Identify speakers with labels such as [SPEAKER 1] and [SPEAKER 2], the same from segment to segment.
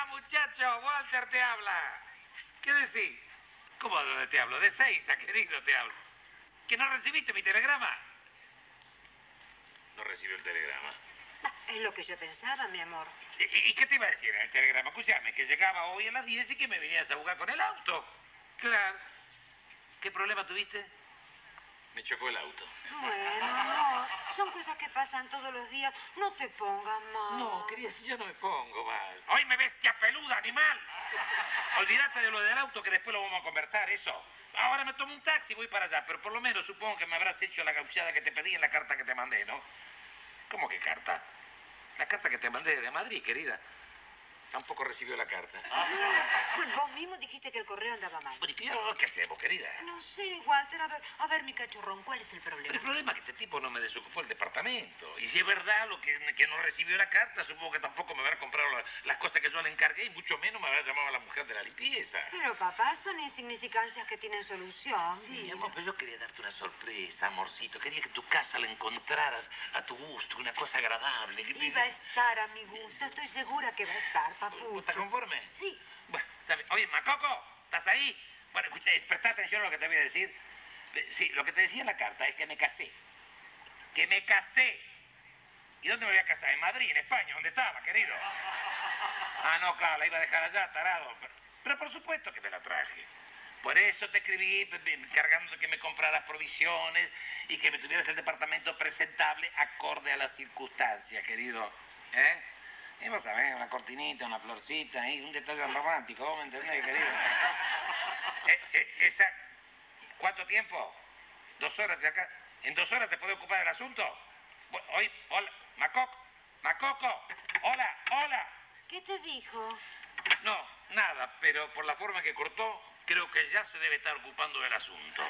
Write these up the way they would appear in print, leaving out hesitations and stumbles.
[SPEAKER 1] muchacho, Walter te habla. ¿Qué decís? ¿Cómo de dónde te hablo? De Seiza, querido, te hablo. ¿Que no recibiste mi telegrama? No recibió el telegrama.
[SPEAKER 2] Es lo que yo pensaba, mi amor.
[SPEAKER 1] ¿Y qué te iba a decir en el telegrama? Escuchame, que llegaba hoy a las 10 y que me venías a jugar con el auto. Claro. ¿Qué problema tuviste? Me chocó el auto.
[SPEAKER 2] Bueno, amor, son cosas que pasan todos los días. No te pongas mal.
[SPEAKER 1] No, querida, si yo no me pongo mal. ¡Hoy me bestia peluda, animal! Olvídate de lo del auto, que después lo vamos a conversar, eso. Ahora me tomo un taxi y voy para allá, pero por lo menos supongo que me habrás hecho la gauchada que te pedí en la carta que te mandé, ¿no? ¿Cómo que carta? La carta que te mandé de Madrid, querida. Tampoco recibió la carta.
[SPEAKER 2] Bueno, vos mismo dijiste que el correo andaba mal.
[SPEAKER 1] Bueno, ¿y qué hacemos, querida?
[SPEAKER 2] No sé, Walter, a ver, mi cachorrón, ¿cuál es el problema?
[SPEAKER 1] El problema es que este tipo no me desocupó el departamento. Y si es verdad lo que no recibió la carta, supongo que tampoco me habrá comprado las cosas que yo le encargué y mucho menos me habrá llamado a la mujer de la limpieza.
[SPEAKER 2] Pero, papá, son insignificancias que tienen solución.
[SPEAKER 1] Sí, mi amor, pero yo quería darte una sorpresa, amorcito. Quería que tu casa la encontraras a tu gusto, una cosa agradable.
[SPEAKER 2] Y va a estar a mi gusto, estoy segura que va a estar, papucho.
[SPEAKER 1] ¿Estás conforme?
[SPEAKER 2] Sí.
[SPEAKER 1] Bueno, está bien. Oye, Macoco, ¿estás ahí? Bueno, escucha, presta atención a lo que te voy a decir. Sí, lo que te decía en la carta es que me casé. ¡Que me casé! ¿Y dónde me voy a casar? En Madrid, en España, ¿dónde estaba, querido? Ah, no, claro, la iba a dejar allá, tarado. Pero por supuesto que me la traje. Por eso te escribí encargando de que me compraras provisiones y que me tuvieras el departamento presentable acorde a las circunstancias, querido. ¿Eh? Y vos sabés, una cortinita, una florcita, un detalle romántico, ¿vos me entendés, querido? ¿Cuánto tiempo? 2 horas de acá. ¿En 2 horas te puede ocupar el asunto? Hoy, hola, Macoco, hola.
[SPEAKER 2] ¿Qué te dijo?
[SPEAKER 1] No, nada, pero por la forma que cortó, creo que ya se debe estar ocupando del asunto.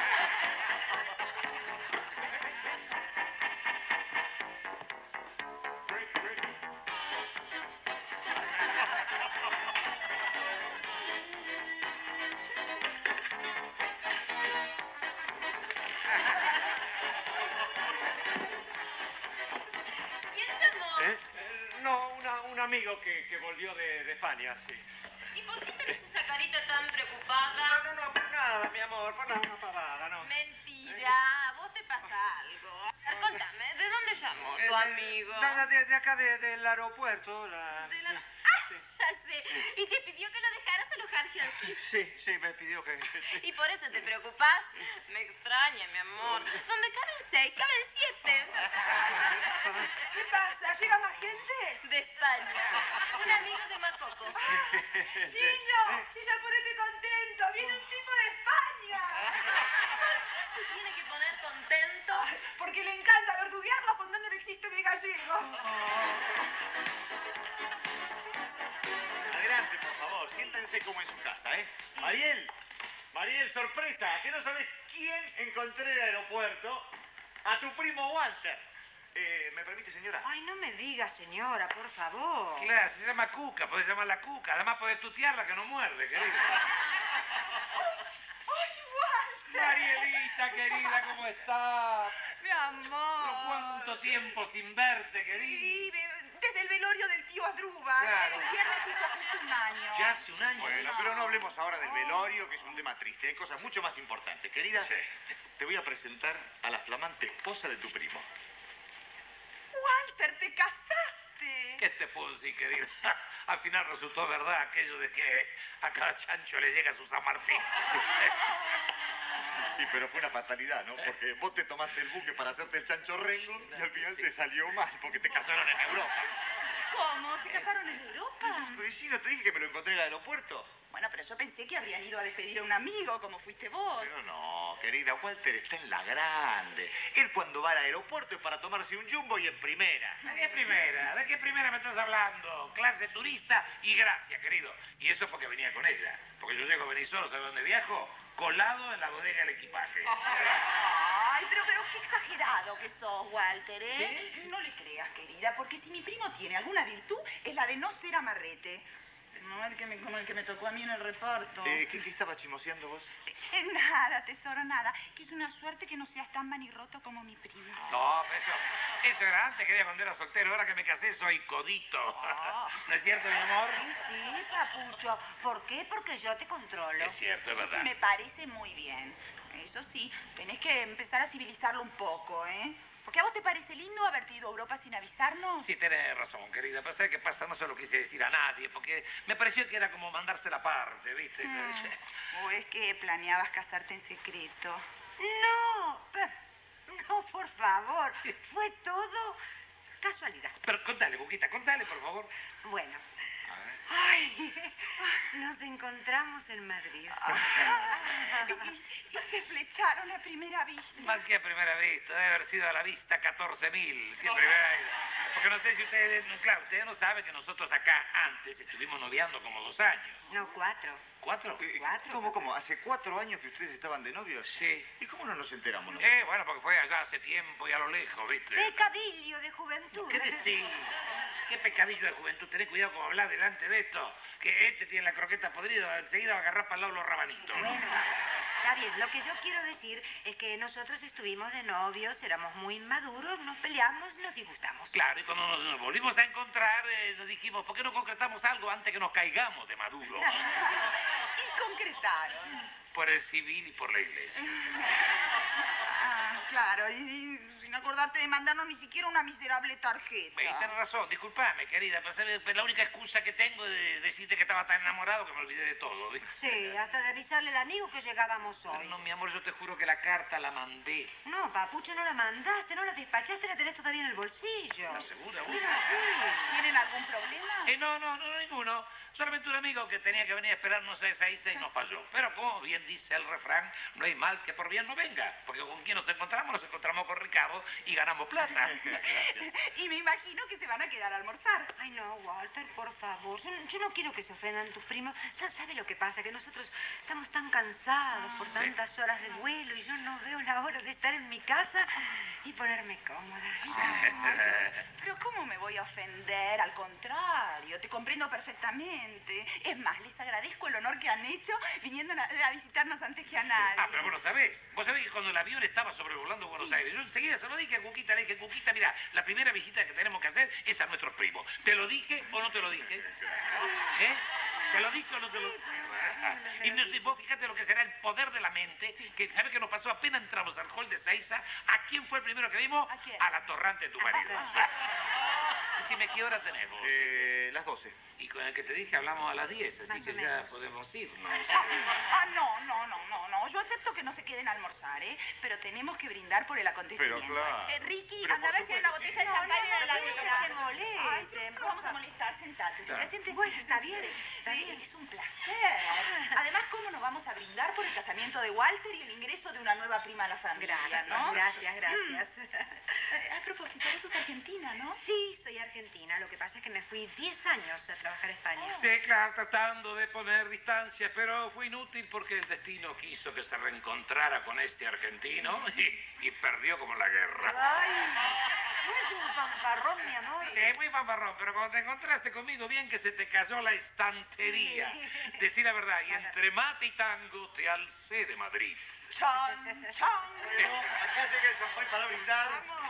[SPEAKER 3] No, un amigo que volvió de España, sí.
[SPEAKER 4] ¿Y por qué tenés esa carita tan preocupada?
[SPEAKER 3] No, por nada, mi amor, por nada, una pavada, ¿no?
[SPEAKER 4] Mentira, vos te pasa algo. A ver, contame, ¿de dónde llamó tu amigo?
[SPEAKER 3] De acá, del aeropuerto.
[SPEAKER 4] Ya sé. ¿Y te pidió que lo dejaras alojarse aquí?
[SPEAKER 3] Sí, me pidió que...
[SPEAKER 4] ¿Y por eso te preocupás? Me extraña, mi amor. Donde caben 6, caben 7.
[SPEAKER 2] ¿Qué pasa? ¿Llega más gente?
[SPEAKER 4] De España. Un amigo de Macoco.
[SPEAKER 2] Chillo, ponete contento. Viene un tipo de España.
[SPEAKER 4] ¿Por qué se tiene que poner contento?
[SPEAKER 2] Porque le encanta verduguearlo contándole el chiste de gallegos.
[SPEAKER 5] Adelante, por favor, siéntense como en su casa, ¿eh? Sí. Mariel, sorpresa, que no sabes quién encontré en el aeropuerto. A tu primo Walter. ¿Me permite, señora?
[SPEAKER 2] Ay, no me digas, señora, por favor.
[SPEAKER 1] Claro, se llama Cuca, podés llamarla Cuca. Además podés tutearla que no muerde, querida.
[SPEAKER 2] ¡Ay, Walter!
[SPEAKER 1] Marielita, querida, ¿cómo estás?
[SPEAKER 2] Mi amor.
[SPEAKER 1] ¿Pero cuánto tiempo sin verte, querida?
[SPEAKER 2] Sí, desde el velorio del tío Adruba.
[SPEAKER 1] Claro.
[SPEAKER 2] El viernes hizo justo un año.
[SPEAKER 1] Ya hace un año.
[SPEAKER 5] Bueno, pero no hablemos ahora del velorio, que es un tema triste. Hay cosas mucho más importantes. Querida,
[SPEAKER 1] Sí.
[SPEAKER 5] te voy a presentar a la flamante esposa de tu primo.
[SPEAKER 2] Walter, te casaste.
[SPEAKER 1] ¿Qué te puedo decir, querida? Al final resultó verdad aquello de que a cada chancho le llega su San Martín.
[SPEAKER 5] Sí, pero fue una fatalidad, ¿no? Porque vos te tomaste el buque para hacerte el chancho rengo y al final te salió mal porque te casaron en Europa.
[SPEAKER 6] ¿Cómo? ¿Se casaron en Europa?
[SPEAKER 5] Pero sí, ¿no te dije que me lo encontré en el aeropuerto?
[SPEAKER 6] Bueno, pero yo pensé que habrían ido a despedir a un amigo, como fuiste vos.
[SPEAKER 5] Pero no, querida, Walter está en la grande. Él cuando va al aeropuerto es para tomarse un jumbo y en primera.
[SPEAKER 1] ¿De qué primera? ¿De qué primera me estás hablando? Clase turista y gracia, querido. Y eso porque venía con ella. Porque yo llego a venir solo, ¿sabes dónde viajo? Colado en la bodega del equipaje.
[SPEAKER 6] Ay, pero qué exagerado que sos, Walter, ¿eh?
[SPEAKER 1] ¿Sí?
[SPEAKER 6] No le creas, querida, porque si mi primo tiene alguna virtud, es la de no ser amarrete. No, como el que me tocó a mí en el reparto.
[SPEAKER 5] ¿Qué estabas chismoseando vos?
[SPEAKER 6] Nada, tesoro, nada. Que es una suerte que no seas tan manirroto como mi primo.
[SPEAKER 1] No, pero eso era antes, quería cuando era soltero. Ahora que me casé soy codito. ¿No es cierto, mi amor?
[SPEAKER 2] Sí, papucho. ¿Por qué? Porque yo te controlo.
[SPEAKER 1] Es cierto, es verdad.
[SPEAKER 6] Me parece muy bien. Eso sí, tenés que empezar a civilizarlo un poco, ¿eh? Porque a vos te parece lindo haberte ido a Europa sin avisarnos.
[SPEAKER 1] Sí, tenés razón, querida. Pero ¿sabes qué pasa? No se lo quise decir a nadie, porque me pareció que era como mandarse la parte, ¿viste?
[SPEAKER 6] ¿O es que planeabas casarte en secreto?
[SPEAKER 2] No, por favor. Fue todo casualidad.
[SPEAKER 1] Pero contale, Cuquita, contale, por favor.
[SPEAKER 2] Bueno. Ay, nos encontramos en Madrid.
[SPEAKER 6] Y se flecharon a primera vista.
[SPEAKER 1] Mal que a primera vista, debe haber sido a la vista 14.000. ¿Qué primera? Porque no sé si ustedes, claro, ustedes no saben que nosotros acá antes estuvimos noviando como 2 años.
[SPEAKER 2] No, 4.
[SPEAKER 1] ¿4?
[SPEAKER 5] ¿Cómo? ¿Hace 4 años que ustedes estaban de novios?
[SPEAKER 1] Sí.
[SPEAKER 5] ¿Y cómo no nos enteramos nosotros?
[SPEAKER 1] Bueno, porque fue allá hace tiempo y a lo lejos, ¿viste?
[SPEAKER 2] Pecadillo de juventud.
[SPEAKER 1] ¿Qué decís? ¿Qué pecadillo de juventud? Tenés cuidado con hablar delante de esto. Que este tiene la croqueta podrida, enseguida va a agarrar para el lado los rabanitos.
[SPEAKER 2] Bueno, está bien. Lo que yo quiero decir es que nosotros estuvimos de novios, éramos muy inmaduros, nos peleamos, nos disgustamos.
[SPEAKER 1] Claro, y cuando nos volvimos a encontrar, nos dijimos, ¿por qué no concretamos algo antes que nos caigamos de maduros?
[SPEAKER 6] Y concretaron.
[SPEAKER 1] Por el civil y por la iglesia.
[SPEAKER 6] Claro, y sin acordarte de mandarnos ni siquiera una miserable tarjeta.
[SPEAKER 1] Tenés razón, disculpame, querida, pero ¿sabes? La única excusa que tengo es decirte que estaba tan enamorado que me olvidé de todo, ¿viste?
[SPEAKER 2] Sí, hasta de avisarle al amigo que llegábamos
[SPEAKER 1] Pero
[SPEAKER 2] hoy.
[SPEAKER 1] no, mi amor, yo te juro que la carta la mandé.
[SPEAKER 2] No, papucho, no la mandaste, no la despachaste, la tenés todavía en el bolsillo.
[SPEAKER 1] ¿Estás segura vos?
[SPEAKER 2] Pero sí.
[SPEAKER 6] ¿Tienen algún problema?
[SPEAKER 1] No, ninguno. Solamente un amigo que tenía que venir a esperarnos a esa isla y nos falló. Pero como bien dice el refrán, no hay mal que por bien no venga. Porque con quien nos encontramos con Ricardo y ganamos plata.
[SPEAKER 6] Y me imagino que se van a quedar a almorzar.
[SPEAKER 2] Ay, no, Walter, por favor. Yo no quiero que se ofendan tus primos. ¿Sabe lo que pasa? Que nosotros estamos tan cansados por tantas horas de vuelo y yo no veo la hora de estar en mi casa y ponerme cómoda.
[SPEAKER 6] Pero ¿cómo me voy a ofender? Al contrario, te comprendo perfectamente. Es más, les agradezco el honor que han hecho viniendo a visitarnos antes que a nadie.
[SPEAKER 1] Pero vos lo sabés. Vos sabés que cuando el avión estaba sobrevolando Buenos Aires, yo enseguida se lo dije a Cuquita, le dije, Cuquita, mira, la primera visita que tenemos que hacer es a nuestros primos. ¿Te lo dije o no te lo dije? ¿Eh? ¿Te lo dije o no te lo dije? Y vos fíjate lo que será el poder de la mente, que ¿sabes qué nos pasó? Apenas entramos al hall de Seiza, ¿a quién fue el primero que vimos?
[SPEAKER 6] ¿A quién?
[SPEAKER 1] A la torrante de tu marido. Decime, ¿qué hora tenemos?
[SPEAKER 5] Las 12.
[SPEAKER 1] Y con el que te dije hablamos a las 10, así
[SPEAKER 2] Más
[SPEAKER 1] que
[SPEAKER 2] o
[SPEAKER 1] ya
[SPEAKER 2] menos.
[SPEAKER 1] podemos irnos.
[SPEAKER 6] No. Yo acepto que no se queden a almorzar, ¿eh? Pero tenemos que brindar por el acontecimiento.
[SPEAKER 5] Pero claro.
[SPEAKER 6] Ricky,
[SPEAKER 5] Pero
[SPEAKER 6] anda a
[SPEAKER 5] por
[SPEAKER 6] ver si hay una
[SPEAKER 5] supuesto,
[SPEAKER 6] botella de champán en la
[SPEAKER 2] no se molesten.
[SPEAKER 6] ¿Cómo vamos a molestar? Sentate.
[SPEAKER 1] Claro.
[SPEAKER 6] Siéntese.
[SPEAKER 2] Bueno, está bien, está
[SPEAKER 6] Sí,
[SPEAKER 2] bien.
[SPEAKER 6] es un placer. Además, ¿cómo nos vamos a brindar por el casamiento de Walter y el ingreso de una nueva prima a la familia, ¿no?
[SPEAKER 2] Gracias.
[SPEAKER 6] A propósito, vos sos argentina, ¿no?
[SPEAKER 2] Sí, soy argentina. Lo que pasa es que me fui 10 años a trabajar a España.
[SPEAKER 1] Sí, claro, tratando de poner distancia, pero fue inútil porque el destino quiso que se reencontrara con este argentino y perdió como en la guerra.
[SPEAKER 2] Ay, no es un fanfarrón, mi amor.
[SPEAKER 1] Sí, muy fanfarrón, pero cuando te encontraste conmigo, bien que se te cayó la estantería.
[SPEAKER 2] Sí.
[SPEAKER 1] Decí la verdad, y entre mate y tango te alcé de Madrid.
[SPEAKER 6] ¡Chan!
[SPEAKER 5] Acá llega el champán para brindar.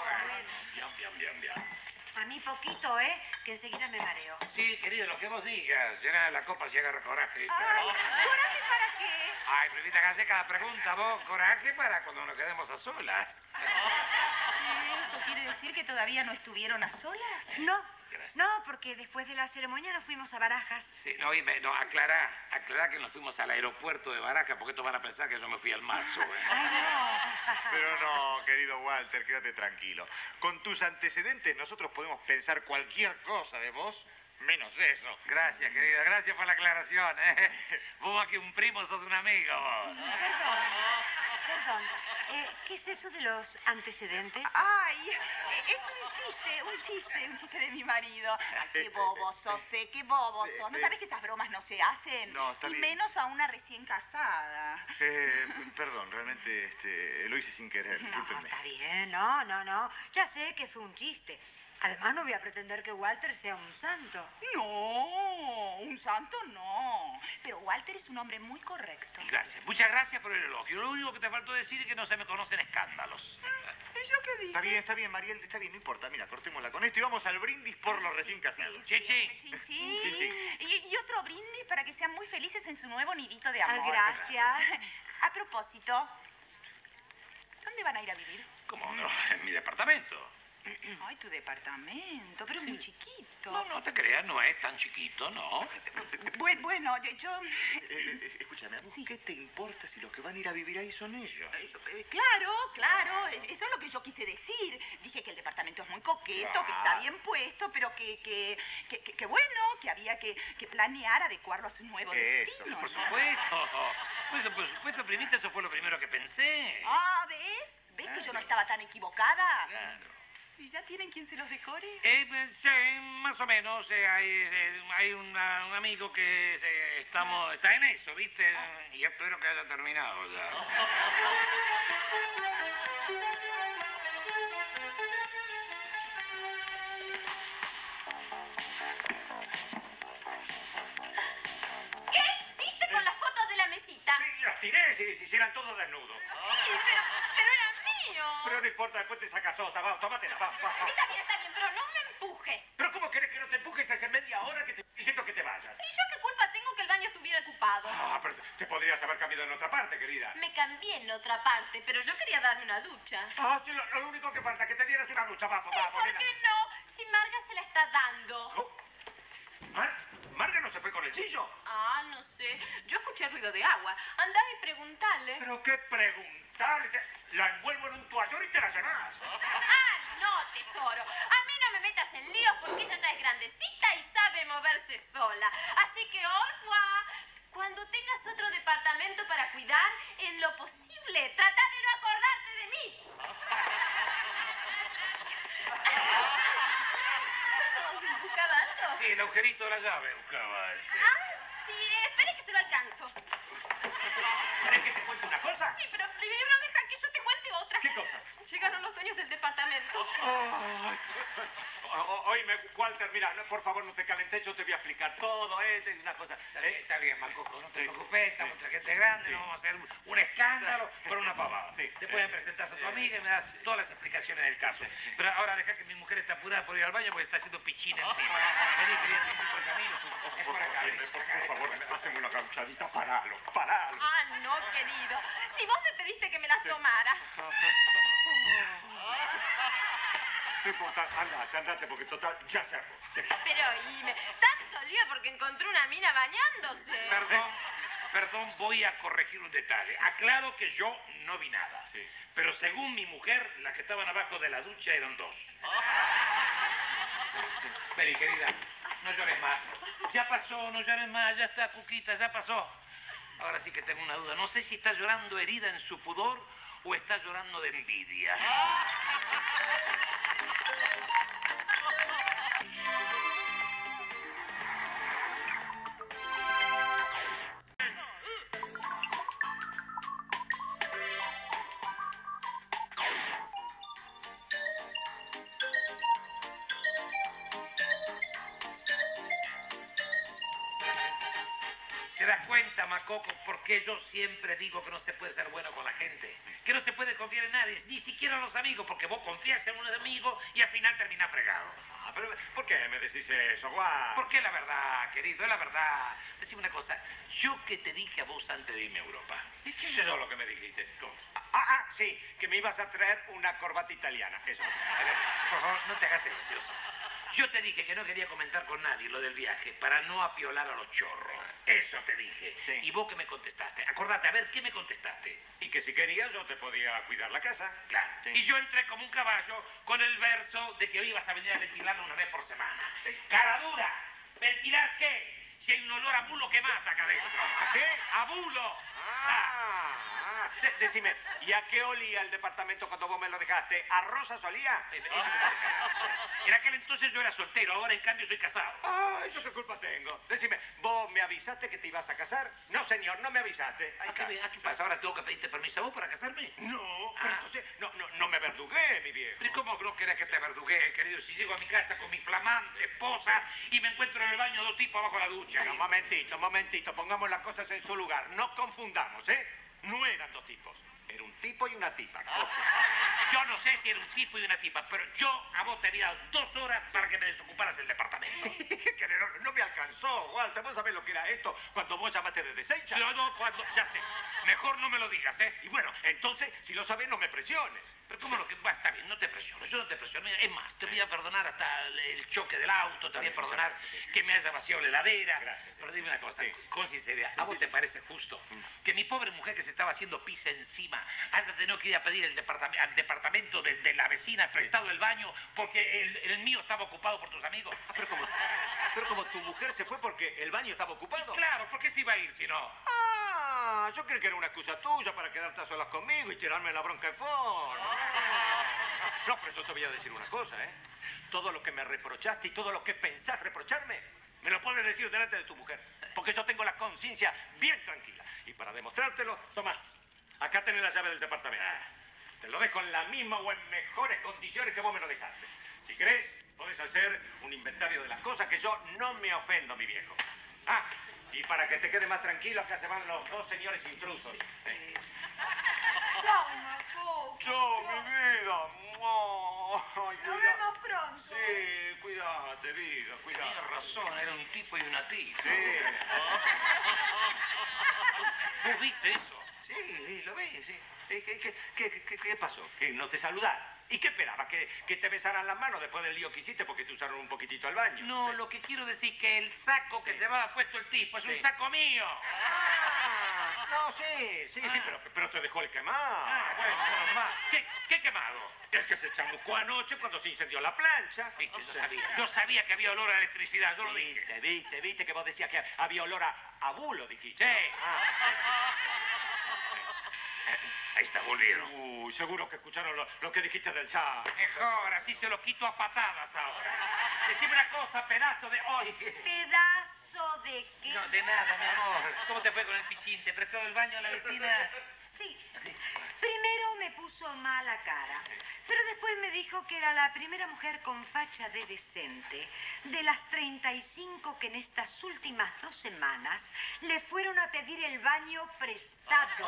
[SPEAKER 1] Bien.
[SPEAKER 2] A mí poquito, ¿eh? Que enseguida me mareo.
[SPEAKER 1] Sí, querido, lo que vos digas. Llena la copa si agarra coraje.
[SPEAKER 6] Ay, ¿coraje para qué?
[SPEAKER 1] Ay, primita, que hace cada pregunta vos. Coraje para cuando nos quedemos a solas.
[SPEAKER 6] ¿Eso quiere decir que todavía no estuvieron a solas?
[SPEAKER 2] No, porque después de la ceremonia nos fuimos a Barajas.
[SPEAKER 1] Sí, aclará que nos fuimos al aeropuerto de Barajas, porque estos van a pensar que yo me fui al mazo.
[SPEAKER 2] Ay, no.
[SPEAKER 5] Pero no, querido Walter, quédate tranquilo. Con tus antecedentes nosotros podemos pensar cualquier cosa de vos, menos eso.
[SPEAKER 1] Gracias, querida, gracias por la aclaración. Vos más que un primo sos un amigo. Vos.
[SPEAKER 2] Perdón. ¿Qué es eso de los antecedentes?
[SPEAKER 6] Ay, es un chiste de mi marido. Ay, qué bobo sos, qué bobo sos. ¿No sabes que esas bromas no se hacen?
[SPEAKER 5] No, está
[SPEAKER 6] y
[SPEAKER 5] bien.
[SPEAKER 6] menos a una recién casada.
[SPEAKER 5] Perdón, realmente lo hice sin querer,
[SPEAKER 2] No,
[SPEAKER 5] discúlpenme.
[SPEAKER 2] está bien. No. Ya sé que fue un chiste. Además, no voy a pretender que Walter sea un santo.
[SPEAKER 6] No, un santo, no. Pero Walter es un hombre muy correcto.
[SPEAKER 1] Gracias, muchas gracias por el elogio. Lo único que te faltó decir es que no se me conocen escándalos.
[SPEAKER 6] ¿Y yo qué dije?
[SPEAKER 5] Está bien, Mariel, está bien, no importa. Mira, cortémosla con esto y vamos al brindis por los recién casados.
[SPEAKER 1] Chichi.
[SPEAKER 6] Chichi.
[SPEAKER 5] Chichi.
[SPEAKER 6] Y otro brindis para que sean muy felices en su nuevo nidito de
[SPEAKER 2] Ah,
[SPEAKER 6] amor.
[SPEAKER 2] gracias.
[SPEAKER 6] A propósito, ¿dónde van a ir a vivir?
[SPEAKER 1] ¿Cómo no? En mi departamento.
[SPEAKER 6] Ay, tu departamento, pero es muy chiquito.
[SPEAKER 1] No, no te creas, no es tan chiquito, ¿no?
[SPEAKER 6] Bueno, yo...
[SPEAKER 5] Escúchame,
[SPEAKER 6] Sí.
[SPEAKER 5] ¿qué te importa si los que van a ir a vivir ahí son ellos?
[SPEAKER 6] Claro, eso es lo que yo quise decir. Dije que el departamento es muy coqueto, que está bien puesto, pero que bueno, que había que planear adecuarlo a su nuevo destino.
[SPEAKER 1] Por
[SPEAKER 6] ¿no?
[SPEAKER 1] supuesto. Pues, por supuesto, primita, eso fue lo primero que pensé.
[SPEAKER 6] Ah, ¿ves? ¿Ves que yo no estaba tan equivocada?
[SPEAKER 1] Claro.
[SPEAKER 6] ¿Y ya tienen quien se los decore?
[SPEAKER 1] Pues, sí, más o menos. Hay un amigo que está en eso, ¿viste? Y espero que haya terminado ya.
[SPEAKER 4] ¿Qué hiciste con las fotos de la mesita?
[SPEAKER 3] Sí, las tiré si hicieran todos desnudos.
[SPEAKER 4] Sí, pero era mío.
[SPEAKER 3] Pero no importa, después te sacas otra. Va, tómatela, va.
[SPEAKER 4] Está bien, pero no me empujes.
[SPEAKER 3] Pero ¿cómo querés que no te empujes hace media hora que te estoy diciendo que te vayas?
[SPEAKER 4] ¿Y yo qué culpa tengo que el baño estuviera ocupado?
[SPEAKER 3] Ah, pero te podrías haber cambiado en otra parte, querida.
[SPEAKER 4] Me cambié en otra parte, pero yo quería darme una ducha.
[SPEAKER 3] Ah, sí, lo único que falta, que te dieras una ducha. Vamos,
[SPEAKER 4] ¿Y
[SPEAKER 3] vamos,
[SPEAKER 4] por
[SPEAKER 3] nena.
[SPEAKER 4] qué no? Si Marga se la está dando.
[SPEAKER 3] Oh. ¿Marga no se fue con el sillo?
[SPEAKER 4] Ah, no sé. Yo escuché ruido de agua. Andá y preguntale.
[SPEAKER 3] ¿Pero qué preguntar? La envuelvo en un toallón y te la llevas.
[SPEAKER 4] Ah, no, tesoro. A mí no me metas en líos porque ella ya es grandecita y sabe moverse sola. Así que, Orfua, cuando tengas otro departamento para cuidar, en lo posible, trata de no acordarte de mí. Perdón, ¿buscaba algo?
[SPEAKER 1] Sí, el agujerito de la llave buscaba.
[SPEAKER 4] Ah, sí, espere que se lo alcanzo.
[SPEAKER 3] ¿Querés que te cuente una cosa?
[SPEAKER 4] Sí, pero primero deja que yo te cuente otra.
[SPEAKER 3] ¿Qué cosa?
[SPEAKER 4] Llegaron los dueños del departamento.
[SPEAKER 3] Ay. Oíme, Walter, mira, por favor no te calentes, yo te voy a explicar todo esto y una cosa.
[SPEAKER 1] Está bien, Macoco, no te
[SPEAKER 3] Sí.
[SPEAKER 1] preocupes, estamos entre gente grande,
[SPEAKER 3] Sí.
[SPEAKER 1] no vamos a hacer un escándalo por una pavada.
[SPEAKER 3] Sí.
[SPEAKER 1] Te pueden presentar a tu amiga y me das todas las explicaciones del caso. Pero ahora deja que mi mujer está apurada por ir al baño porque está haciendo pichina encima. Vení, querida, te invito al camino. Es por acá, vení.
[SPEAKER 3] Por favor, haceme una gauchadita, paralo.
[SPEAKER 4] Ah, no, querido. Si vos me pediste que me las tomara.
[SPEAKER 3] No importa, andate, porque total, ya se armó.
[SPEAKER 4] Pero, oíme, tanto lío porque encontré una mina bañándose.
[SPEAKER 1] Perdón, voy a corregir un detalle. Aclaro que yo no vi nada.
[SPEAKER 3] Sí.
[SPEAKER 1] Pero según mi mujer, las que estaban abajo de la ducha eran dos. Vení, querida, no llores más. Ya pasó, no llores más, ya está, Cuquita, ya pasó. Ahora sí que tengo una duda. No sé si está llorando herida en su pudor o está llorando de envidia. ¿Te das cuenta, Macoco, por qué yo siempre digo que no se puede ser bueno con la gente? Que no se puede confiar en nadie, ni siquiera en los amigos, porque vos confías en un amigo y al final terminás fregado.
[SPEAKER 3] Ah, pero ¿por qué me decís eso, Guau?
[SPEAKER 1] Porque es la verdad, querido, es la verdad. Decime una cosa, yo que te dije a vos antes de irme a Europa.
[SPEAKER 3] ¿Y qué es eso lo que me dijiste?
[SPEAKER 1] ¿Cómo?
[SPEAKER 3] Sí, que me ibas a traer una corbata italiana, eso.
[SPEAKER 1] A ver, por favor, no te hagas el gracioso. Yo te dije que no quería comentar con nadie lo del viaje para no apiolar a los chorros. Eso te dije.
[SPEAKER 3] Sí.
[SPEAKER 1] ¿Y vos qué me contestaste? Acordate, a ver, ¿qué me contestaste?
[SPEAKER 3] Y que si querías yo te podía cuidar la casa.
[SPEAKER 1] Claro.
[SPEAKER 3] Sí.
[SPEAKER 1] Y yo entré como un caballo con el verso de que hoy ibas a venir a ventilarlo una vez por semana. ¡Cara dura! ¿Ventilar qué? Si hay un olor a bulo que mata acá adentro.
[SPEAKER 3] ¿A qué?
[SPEAKER 1] ¡A bulo!
[SPEAKER 3] Decime, ¿y a qué olía el departamento cuando vos me lo dejaste? ¿A rosas olía?
[SPEAKER 1] En aquel entonces yo era soltero, ahora en cambio soy casado.
[SPEAKER 3] Ah, ¿eso qué culpa tengo? Decime, ¿Vos me avisaste que te ibas a casar? No, señor, no me avisaste.
[SPEAKER 1] ¿A qué pasa? ¿Ahora tengo que pedirte permiso a vos para casarme?
[SPEAKER 3] No, pero entonces no me verdugué, mi viejo.
[SPEAKER 1] ¿Pero cómo no querés que te verduguee, querido? Si llego a mi casa con mi flamante esposa y me encuentro en el baño dos tipos abajo de la ducha.
[SPEAKER 3] No, momentito, pongamos las cosas en su lugar. No confundamos, ¿eh? No eran dos tipos. Era un tipo y una tipa.
[SPEAKER 1] Yo no sé si era un tipo y una tipa, pero yo a vos te había dado 2 horas para que me desocuparas el departamento.
[SPEAKER 3] No me alcanzó, Walter. ¿Vos sabés lo que era esto cuando vos llamaste desde Seiza?
[SPEAKER 1] Ya sé. Mejor no me lo digas, ¿eh?
[SPEAKER 3] Y bueno, entonces, si lo sabés, no me presiones.
[SPEAKER 1] Pero ¿cómo lo que...? Va, está bien, no te presiono, yo no te presiono. Es más, te voy a perdonar hasta el choque del auto, te voy a perdonar que me haya vaciado la heladera.
[SPEAKER 3] Gracias.
[SPEAKER 1] Pero dime una cosa,
[SPEAKER 3] Sí.
[SPEAKER 1] con sinceridad, ¿a vos te parece justo que mi pobre mujer que se estaba haciendo pis encima haya tenido que ir a pedir al departamento de la vecina prestado el baño porque el mío estaba ocupado por tus amigos?
[SPEAKER 3] Pero como tu mujer se fue porque el baño estaba ocupado.
[SPEAKER 1] Claro, ¿por qué se iba a ir si no?
[SPEAKER 3] Ah, yo creí que era una excusa tuya para quedarte a solas conmigo y tirarme la bronca en forma. No, pero yo te voy a decir una cosa, ¿eh? Todo lo que me reprochaste y todo lo que pensás reprocharme, me lo puedes decir delante de tu mujer. Porque yo tengo la conciencia bien tranquila. Y para demostrártelo, toma, acá tenés la llave del departamento. Te lo dejo en la misma o en mejores condiciones que vos me lo dejaste. Si querés, podés hacer un inventario de las cosas que yo no me ofendo, mi viejo. Ah, y para que te quede más tranquilo, acá se van los 2 señores intrusos.
[SPEAKER 2] Chao, Macoco.
[SPEAKER 3] Chao, mi vida. Ay,
[SPEAKER 2] Nos vemos pronto.
[SPEAKER 3] Sí, cuídate, vida, cuídate.
[SPEAKER 1] Tienes razón, era un tipo y una tipa.
[SPEAKER 3] Sí.
[SPEAKER 1] ¿Vos viste eso?
[SPEAKER 3] Sí, lo ves, sí. ¿Qué pasó? ¿Que no te saludaron? ¿Y qué esperaba? ¿Que te besaran las manos después del lío que hiciste porque te usaron un poquitito al baño?
[SPEAKER 1] No,
[SPEAKER 3] Sí.
[SPEAKER 1] lo que quiero decir que el saco que
[SPEAKER 3] Sí.
[SPEAKER 1] llevaba puesto el tipo es un
[SPEAKER 3] Sí.
[SPEAKER 1] saco mío.
[SPEAKER 3] No, sí, pero te dejó el quemado.
[SPEAKER 1] Bueno, menos mal. ¿Qué quemado?
[SPEAKER 3] El que se chamuscó anoche cuando se incendió la plancha.
[SPEAKER 1] Viste, yo sabía que había olor a electricidad, yo lo dije.
[SPEAKER 3] Viste que vos decías que había olor a bulo, dijiste.
[SPEAKER 1] Sí. Ahí está, volvieron.
[SPEAKER 3] Uy, seguro que escucharon lo que dijiste del chat.
[SPEAKER 1] Mejor, así se lo quito a patadas ahora. Decime una cosa, pedazo de...
[SPEAKER 2] ¿Pedazo de qué?
[SPEAKER 1] No, de nada, mi amor. ¿Cómo te fue con el fichín? ¿Te prestó el baño a la vecina?
[SPEAKER 2] Sí. Primero me puso mala cara, pero después me dijo que era la primera mujer con facha de decente de las 35 que en estas últimas 2 semanas le fueron a pedir el baño prestado.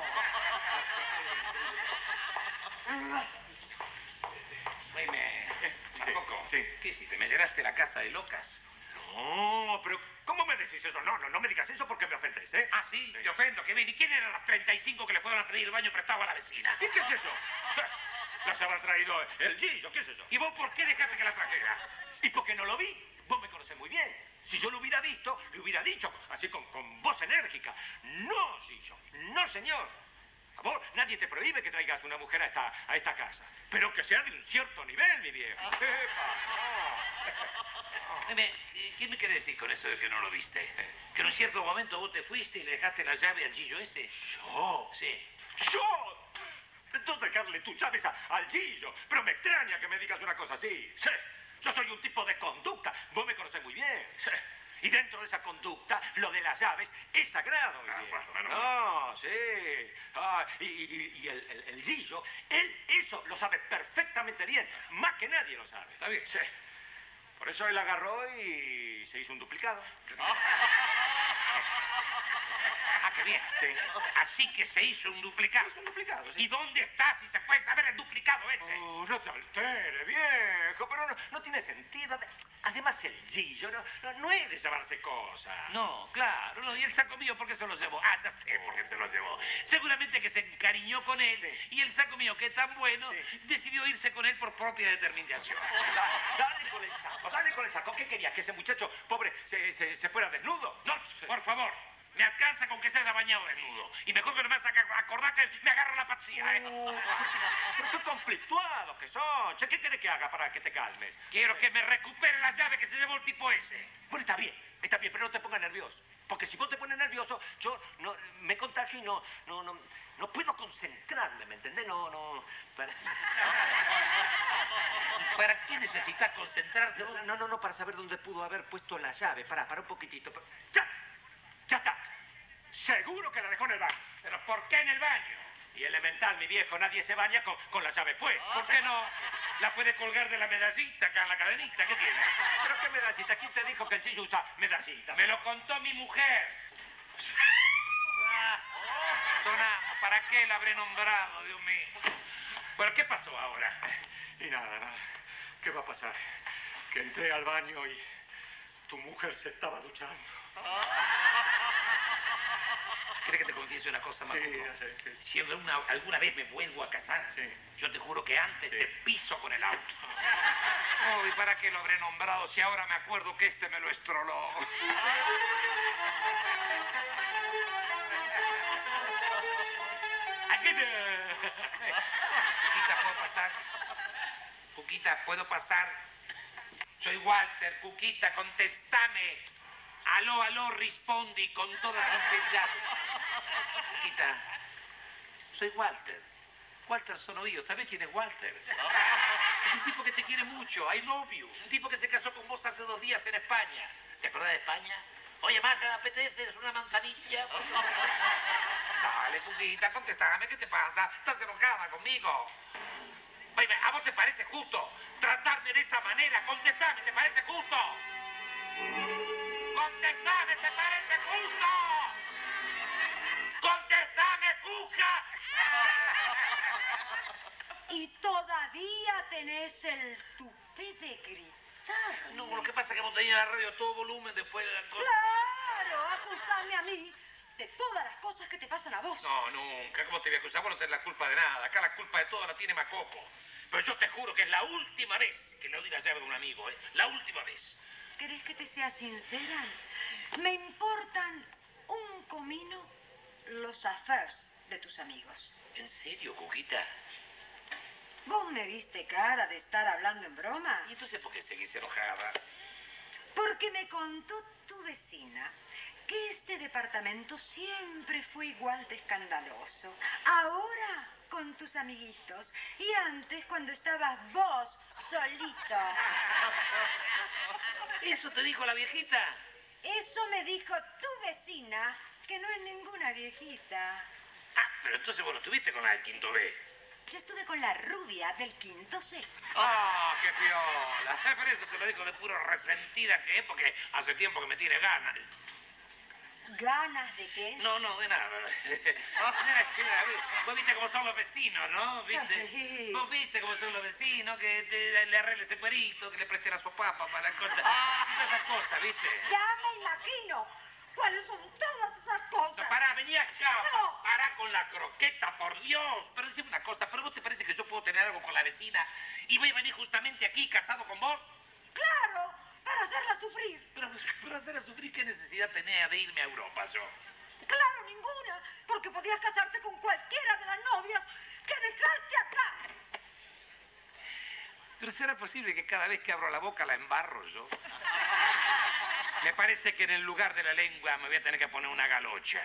[SPEAKER 1] Oíme, Macoco,
[SPEAKER 3] sí.
[SPEAKER 1] ¿qué hiciste? ¿Me llenaste la casa de locas?
[SPEAKER 3] No, pero ¿cómo me decís eso? No me digas eso porque me ofendes, ¿eh?
[SPEAKER 1] Ah, sí, te ofendo, que bien. ¿Y quién eran las 35 que le fueron a pedir el baño prestado a la vecina?
[SPEAKER 3] ¿Y qué es eso? Las habrá traído el Gillo, ¿qué es eso?
[SPEAKER 1] ¿Y vos por qué dejaste que la trajera?
[SPEAKER 3] ¿Y por qué no lo vi? Vos me conocés muy bien. Si yo lo hubiera visto, le hubiera dicho, así con voz enérgica. No, Gillo, no, señor. A vos nadie te prohíbe que traigas una mujer a esta casa. Pero que sea de un cierto nivel, mi viejo.
[SPEAKER 1] Oíme, ¿qué me querés decir con eso de que no lo viste? ¿Que en un cierto momento vos te fuiste y le dejaste la llave al Gillo ese?
[SPEAKER 3] ¿Yo?
[SPEAKER 1] Sí.
[SPEAKER 3] ¡Yo! Entonces dejarle tus llaves al Gillo. Pero me extraña que me digas una cosa así. Sí, yo soy un tipo de conducta. Vos me conocés muy bien. Sí. Y dentro de esa conducta, lo de las llaves es sagrado, mi viejo.
[SPEAKER 1] Bueno.
[SPEAKER 3] No, sí. Y el Gillo, él eso lo sabe perfectamente bien. Más que nadie lo sabe.
[SPEAKER 1] Está bien.
[SPEAKER 3] Sí. Por eso él agarró y se hizo un duplicado.
[SPEAKER 1] Ah, qué bien.
[SPEAKER 3] Sí.
[SPEAKER 1] Así que se hizo un duplicado.
[SPEAKER 3] Es un duplicado, sí.
[SPEAKER 1] ¿Y dónde está, si se puede saber el duplicado ese?
[SPEAKER 3] Oh, no te alteres, viejo, pero no tiene sentido. Además, el Gillo no es de llevarse cosas.
[SPEAKER 1] No, claro, no. ¿Y el saco mío por qué se lo llevó? Ah, ya sé por qué se lo llevó. Seguramente que se encariñó con él
[SPEAKER 3] Sí.
[SPEAKER 1] y el saco mío, que es tan bueno,
[SPEAKER 3] Sí.
[SPEAKER 1] decidió irse con él por propia determinación.
[SPEAKER 3] Dale con el saco, dale con el saco. ¿Qué querías? ¿Que ese muchacho pobre se fuera desnudo?
[SPEAKER 1] No, por favor. Me alcanza con que se haya bañado desnudo. Y mejor que no me vas a acordar que me agarro la patsía, ¿eh?
[SPEAKER 3] Pero qué conflictuados que son. Che, ¿qué querés que haga para que te calmes?
[SPEAKER 1] Quiero que me recupere la llave que se llevó el tipo ese.
[SPEAKER 3] Bueno, está bien, pero no te pongas nervioso. Porque si vos te pones nervioso, yo me contagio y no puedo concentrarme, ¿me entendés?
[SPEAKER 1] ¿Para qué necesitas concentrarte vos?
[SPEAKER 3] No, para saber dónde pudo haber puesto la llave. Para un poquitito. ¡Ya! el baño.
[SPEAKER 1] ¿Pero por qué en el baño?
[SPEAKER 3] Y elemental, mi viejo, nadie se baña con la llave puesta.
[SPEAKER 1] ¿Por qué no la puede colgar de la medallita acá en la cadenita? ¿Qué tiene?
[SPEAKER 3] ¿Pero qué medallita? ¿Quién te dijo que el chillo usa medallita?
[SPEAKER 1] Me lo contó mi mujer. Sonamos. ¿Para qué la habré nombrado, Dios mío? Bueno, ¿qué pasó ahora?
[SPEAKER 3] Y nada. ¿Qué va a pasar? Que entré al baño y tu mujer se estaba duchando.
[SPEAKER 1] ¿Quieres que te confiese una cosa, Macuco?
[SPEAKER 3] Sí, ya sé, sí.
[SPEAKER 1] Si alguna vez me vuelvo a casar,
[SPEAKER 3] Sí.
[SPEAKER 1] yo te juro que antes
[SPEAKER 3] Sí.
[SPEAKER 1] te piso con el auto. Oh, ¿y para qué lo habré nombrado si ahora me acuerdo que este me lo estroló? Aquí te... Cuquita, ¿puedo pasar? Cuquita, ¿puedo pasar? Soy Walter, Cuquita, contestame. Aló, aló, respondi con toda sinceridad. Cuquita, soy Walter. Walter sono io. ¿Sabes quién es Walter? Es un tipo que te quiere mucho. I love you. Un tipo que se casó con vos hace 2 días en España. ¿Te acordás de España? Oye, Maja, ¿apetece una manzanilla? Dale, Cuquita, contestame. ¿Qué te pasa? ¿Estás enojada conmigo? Oye, ¿a vos te parece justo tratarme de esa manera? Contestame, ¿te parece justo? ¡Contestame, te parece justo! ¡Contestame, cuca!
[SPEAKER 2] Y todavía tenés el tupé de gritar.
[SPEAKER 1] No, lo que pasa es que vos tenías la radio a todo volumen después de la cosa.
[SPEAKER 2] Claro, acusame a mí de todas las cosas que te pasan a vos.
[SPEAKER 1] No, nunca. ¿Cómo te voy a acusar? Vos no tenés la culpa de nada. Acá la culpa de todo la tiene Macoco. Pero yo te juro que es la última vez que le doy la llave a un amigo, ¿eh? La última vez.
[SPEAKER 2] ¿Querés que te sea sincera? Me importan un comino los affairs de tus amigos.
[SPEAKER 1] ¿En serio, Cuquita?
[SPEAKER 2] ¿Vos me viste cara de estar hablando en broma?
[SPEAKER 1] ¿Y entonces por qué seguís enojada?
[SPEAKER 2] Porque me contó tu vecina que este departamento siempre fue igual de escandaloso. Ahora con tus amiguitos y antes cuando estabas vos solito.
[SPEAKER 1] ¿Eso te dijo la viejita?
[SPEAKER 2] Eso me dijo tu vecina, que no es ninguna viejita.
[SPEAKER 1] Ah, pero entonces vos no estuviste con la del quinto B.
[SPEAKER 2] Yo estuve con la rubia del quinto C.
[SPEAKER 1] ¡Ah, qué piola! Pero eso te lo digo de puro resentida que es porque hace tiempo que me tiene ganas.
[SPEAKER 2] ¿Ganas de qué?
[SPEAKER 1] No, de nada. Mira, vos viste cómo son los vecinos, ¿no? ¿Viste?
[SPEAKER 2] Sí.
[SPEAKER 1] Vos viste cómo son los vecinos, que le arregle ese cuerito, que le preste la sopapa para cortar. Todas esas cosas, ¿viste?
[SPEAKER 2] Ya me imagino cuáles son todas esas cosas.
[SPEAKER 1] Pará, vení acá.
[SPEAKER 2] No.
[SPEAKER 1] Pará con la croqueta, por Dios. Pero decime una cosa, ¿pero vos te parece que yo puedo tener algo con la vecina y voy a venir justamente aquí casado con vos?
[SPEAKER 2] Claro, para hacerla sufrir.
[SPEAKER 1] Pero hacerla sufrir, ¿qué necesidad tenía de irme a Europa yo?
[SPEAKER 2] Claro, ninguna, porque podías casarte con cualquiera de las novias que dejaste acá.
[SPEAKER 1] Pero ¿será posible que cada vez que abro la boca la embarro yo? Me parece que en el lugar de la lengua me voy a tener que poner una galocha.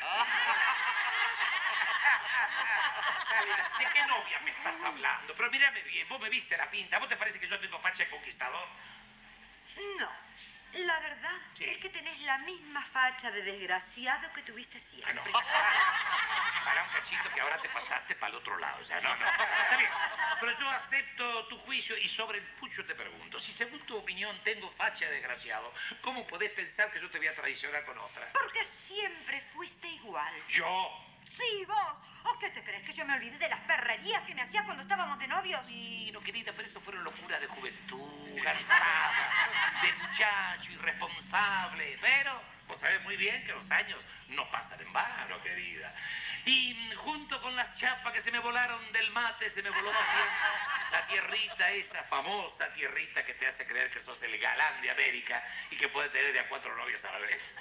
[SPEAKER 1] ¿De qué novia me estás hablando? Pero mírame bien, vos me viste la pinta. ¿Vos te parece que yo tengo facha de conquistador?
[SPEAKER 2] No, la verdad
[SPEAKER 1] Sí.
[SPEAKER 2] es que tenés la misma facha de desgraciado que tuviste siempre.
[SPEAKER 1] No. Para un cachito que ahora te pasaste para el otro lado. Ya, no. Está bien. Pero yo acepto tu juicio y sobre el pucho te pregunto. Si según tu opinión tengo facha de desgraciado, ¿cómo podés pensar que yo te voy a traicionar con otra?
[SPEAKER 2] Porque siempre fuiste igual.
[SPEAKER 1] ¿Yo?
[SPEAKER 2] Sí, vos. ¿O qué te crees? ¿Que yo me olvidé de las perrerías que me hacías cuando estábamos de novios?
[SPEAKER 1] Sí, no, querida, pero eso fueron locuras de juventud, cansada, de muchacho, irresponsable. Pero vos sabés muy bien que los años no pasan en vano, querida. Y junto con las chapas que se me volaron del mate, se me voló también la tierrita, esa famosa tierrita que te hace creer que sos el galán de América y que puede tener de a 4 novios a la vez.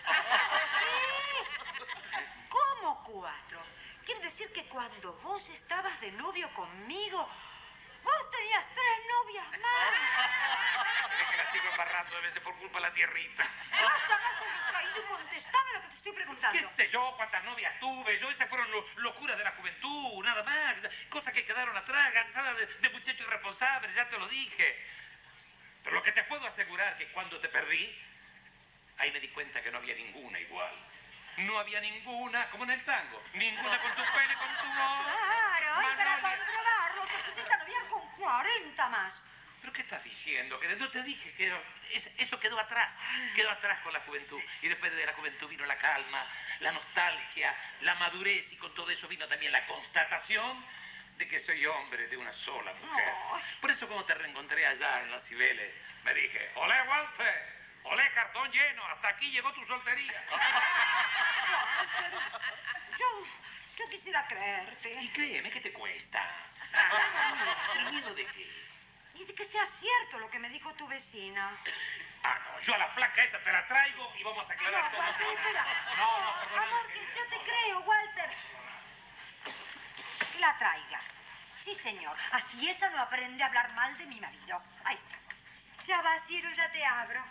[SPEAKER 2] ¿Cómo 4? Quiere decir que cuando vos estabas de novio conmigo, vos tenías 3 novias más.
[SPEAKER 1] Es que la sigo embarrando a veces por culpa de la tierrita.
[SPEAKER 2] Basta, no seas distraído y contestame lo que te estoy preguntando.
[SPEAKER 1] ¿Qué sé yo? ¿Cuántas novias tuve? Esas fueron locuras de la juventud, nada más. Cosas que quedaron atrás, cansadas de muchachos irresponsables, ya te lo dije. Pero lo que te puedo asegurar es que cuando te perdí, ahí me di cuenta que no había ninguna igual. No había ninguna, como en el tango. Ninguna con tu pene, con tu voz.
[SPEAKER 2] Claro, y para
[SPEAKER 1] Magnolia.
[SPEAKER 2] comprobarlo, te pusiste a noviar con 40 más.
[SPEAKER 1] ¿Pero qué estás diciendo? Que no te dije que eso quedó atrás. Quedó atrás con la juventud. Y después de la juventud vino la calma, la nostalgia, la madurez. Y con todo eso vino también la constatación de que soy hombre de una sola mujer.
[SPEAKER 2] Ay.
[SPEAKER 1] Por eso cuando te reencontré allá en las Cibeles, me dije, olé, Walter, olé, cartón lleno, hasta aquí llegó tu soltería.
[SPEAKER 2] Yo quisiera creerte.
[SPEAKER 1] Y créeme que te cuesta. ¿El miedo de qué?
[SPEAKER 2] Y de que sea cierto lo que me dijo tu vecina.
[SPEAKER 1] Ah, no, yo a la flaca esa te la traigo y vamos a aclarar
[SPEAKER 2] No,
[SPEAKER 1] todo.
[SPEAKER 2] Walter, espera.
[SPEAKER 1] No, perdóname.
[SPEAKER 2] Amor, que yo te creo, Walter. Que la traiga. Sí, señor. Así esa no aprende a hablar mal de mi marido. Ahí está. Ya va, Ciro, ya te abro.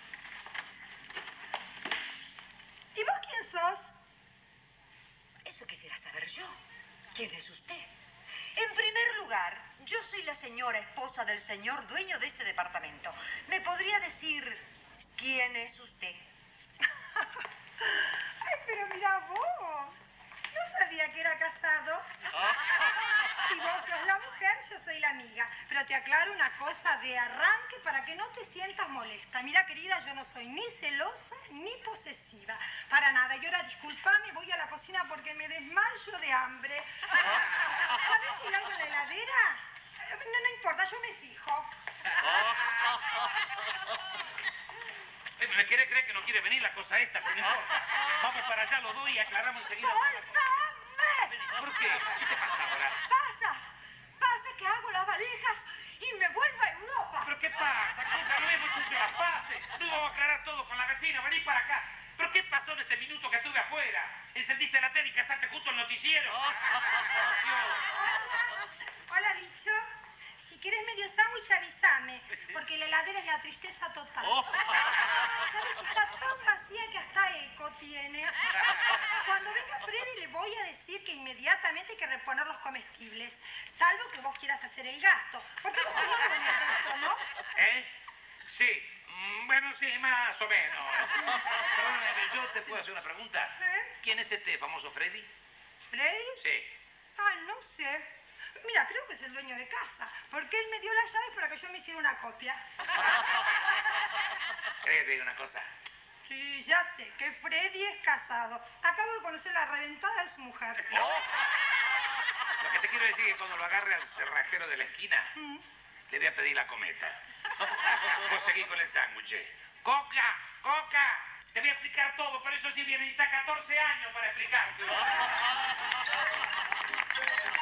[SPEAKER 2] ¿Y vos quién sos? Eso quisiera saber yo. ¿Quién es usted? En primer lugar, yo soy la señora esposa del señor dueño de este departamento. ¿Me podría decir quién es usted?
[SPEAKER 7] Ay, pero mira vos. No sabía que era casado. Si vos sos la mujer, yo soy la amiga. Pero te aclaro una cosa de arranque para que no te sientas molesta. Mira, querida, yo no soy ni celosa ni posesiva. Para nada. Y ahora, disculpame, voy a la cocina porque me desmayo de hambre. ¿Sabes si hay algo en la heladera? No importa, yo me fijo.
[SPEAKER 1] ¿Me quiere creer que no quiere venir la cosa esta? Pero no importa. Vamos para allá los dos y aclaramos enseguida.
[SPEAKER 2] ¡Suéltame!
[SPEAKER 1] ¿Por qué? ¿Qué te pasa ahora?
[SPEAKER 2] Pasa que hago las valijas y me vuelvo a Europa.
[SPEAKER 1] ¿Pero qué pasa? Nunca no hemos hecho las paces. Tú vamos a aclarar todo con la vecina. Vení para acá. ¿Pero qué pasó en este minuto que estuve afuera? Encendiste la tele y casaste justo el noticiero.
[SPEAKER 7] Hola, bicho. Si querés medio sándwich, avísame. Porque la heladera es la tristeza total. ¿Sabes que está tan vacía que hasta eco tiene? Cuando venga Freddy le voy a decir que inmediatamente hay que reponer los comestibles. Salvo que vos quieras hacer el gasto. Porque vos seguís con el gasto, ¿no?
[SPEAKER 1] ¿Eh? Sí. Bueno, sí, más o menos. Perdóname, yo te puedo hacer una pregunta.
[SPEAKER 7] ¿Eh?
[SPEAKER 1] ¿Quién es este famoso Freddy?
[SPEAKER 7] ¿Freddy?
[SPEAKER 1] Sí.
[SPEAKER 7] Ah, no sé. Mira, creo que es el dueño de casa. Porque él me dio las llaves para que yo me hiciera una copia.
[SPEAKER 1] Créete una cosa.
[SPEAKER 7] Sí, ya sé, que Freddy es casado. Acabo de conocer la reventada de su mujer.
[SPEAKER 1] Lo que te quiero decir es que cuando lo agarre al cerrajero de la esquina, le voy a pedir la cometa. Vos seguís con el sándwich. ¡Coca! ¡Coca! Te voy a explicar todo, pero eso sí, bien, necesitas 14 años para explicarte.